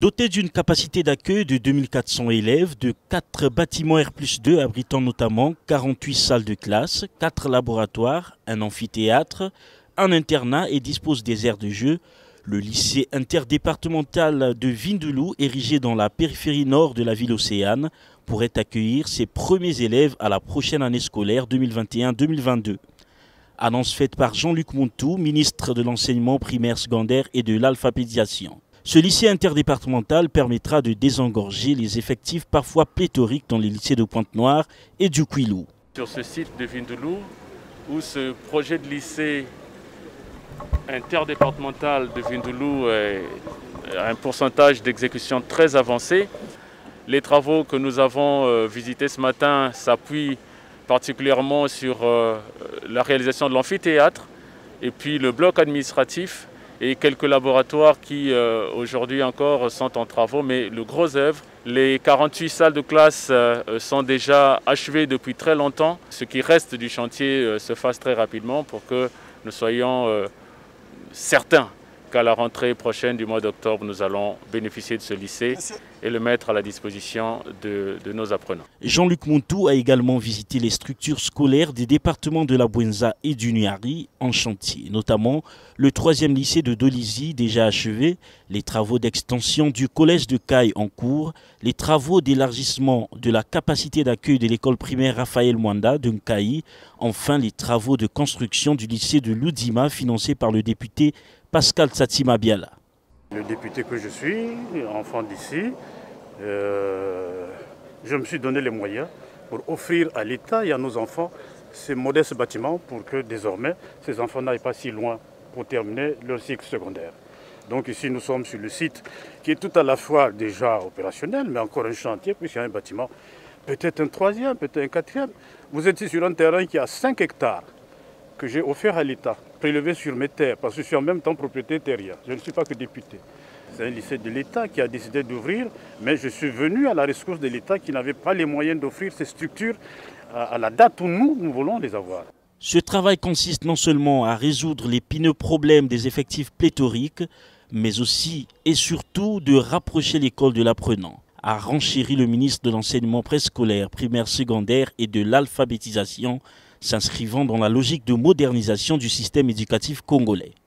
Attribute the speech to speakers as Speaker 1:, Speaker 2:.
Speaker 1: Doté d'une capacité d'accueil de 2400 élèves, de 4 bâtiments R+2 abritant notamment 48 salles de classe, 4 laboratoires, un amphithéâtre, un internat et dispose des aires de jeu, le lycée interdépartemental de Vindoulo, érigé dans la périphérie nord de la ville océane, pourrait accueillir ses premiers élèves à la prochaine année scolaire 2021-2022. Annonce faite par Jean-Luc Montou, ministre de l'enseignement primaire, secondaire et de l'alphabétisation. Ce lycée interdépartemental permettra de désengorger les effectifs parfois pléthoriques dans les lycées de Pointe-Noire et du Kouilou.
Speaker 2: Sur ce site de Vindoulo, où ce projet de lycée interdépartemental de Vindoulo a un pourcentage d'exécution très avancé, les travaux que nous avons visités ce matin s'appuient particulièrement sur la réalisation de l'amphithéâtre et puis le bloc administratif et quelques laboratoires qui aujourd'hui encore sont en travaux, mais le gros œuvre, les 48 salles de classe sont déjà achevées depuis très longtemps. Ce qui reste du chantier se fasse très rapidement pour que nous soyons certains qu'à la rentrée prochaine du mois d'octobre, nous allons bénéficier de ce lycée et le mettre à la disposition de nos apprenants.
Speaker 1: Jean-Luc Montou a également visité les structures scolaires des départements de la Bouenza et du Niari en chantier, notamment le 3e lycée de Dolizy déjà achevé, les travaux d'extension du collège de Caille en cours, les travaux d'élargissement de la capacité d'accueil de l'école primaire Raphaël Mwanda de Nkaï, enfin les travaux de construction du lycée de Loudima financé par le député Pascal Tsatima Biala.
Speaker 3: Le député que je suis, enfant d'ici, je me suis donné les moyens pour offrir à l'État et à nos enfants ces modestes bâtiments pour que désormais ces enfants n'aillent pas si loin pour terminer leur cycle secondaire. Donc ici nous sommes sur le site qui est tout à la fois déjà opérationnel, mais encore un chantier puisqu'il y a un bâtiment, peut-être un 3e, peut-être un 4e. Vous êtes ici sur un terrain qui a 5 hectares que j'ai offert à l'État, prélevé sur mes terres, parce que je suis en même temps propriétaire terrien. Je ne suis pas que député. C'est un lycée de l'État qui a décidé d'ouvrir, mais je suis venu à la rescousse de l'État qui n'avait pas les moyens d'offrir ces structures à la date où nous voulons les avoir.
Speaker 1: Ce travail consiste non seulement à résoudre l'épineux problème des effectifs pléthoriques, mais aussi et surtout de rapprocher l'école de l'apprenant, a renchéri le ministre de l'enseignement préscolaire, primaire, secondaire et de l'alphabétisation, s'inscrivant dans la logique de modernisation du système éducatif congolais.